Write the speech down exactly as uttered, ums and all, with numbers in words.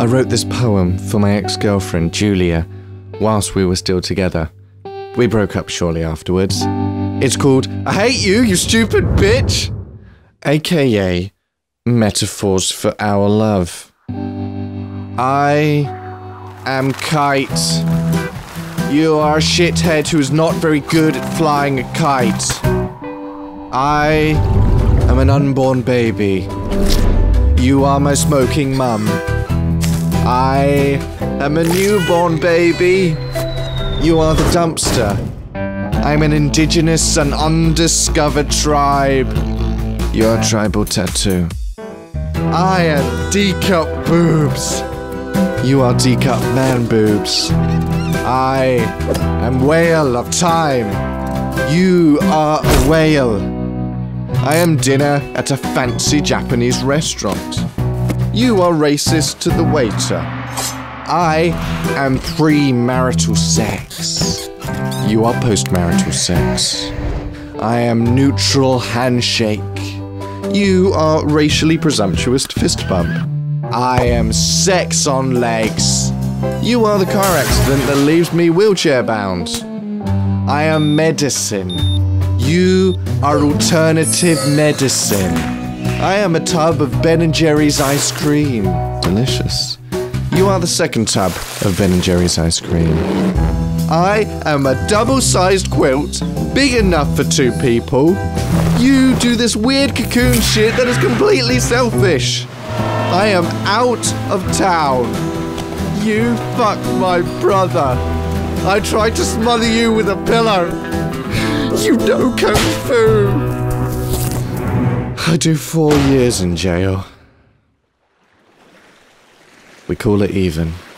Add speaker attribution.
Speaker 1: I wrote this poem for my ex-girlfriend, Julia, whilst we were still together. We broke up shortly afterwards. It's called I Hate You, You Stupid Bitch! A K A Metaphors for Our Love. I am Kite. You are a shithead who is not very good at flying a kite. I am an unborn baby. You are my smoking mum. I am a newborn baby. You are the dumpster. I'm an indigenous and undiscovered tribe. You're a tribal tattoo. I am D-cup boobs. You are D-cup man boobs. I am whale of time. You are a whale. I am dinner at a fancy Japanese restaurant. You are racist to the waiter. I am pre-marital sex. You are post-marital sex. I am neutral handshake. You are racially presumptuous fist bump. I am sex on legs. You are the car accident that leaves me wheelchair bound. I am medicine. You are alternative medicine. I am a tub of Ben and Jerry's ice cream. Delicious. You are the second tub of Ben and Jerry's ice cream. I am a double-sized quilt, big enough for two people. You do this weird cocoon shit that is completely selfish. I am out of town. You fucked my brother. I tried to smother you with a pillow. You know Kung Fu. I do four years in jail. We call it even.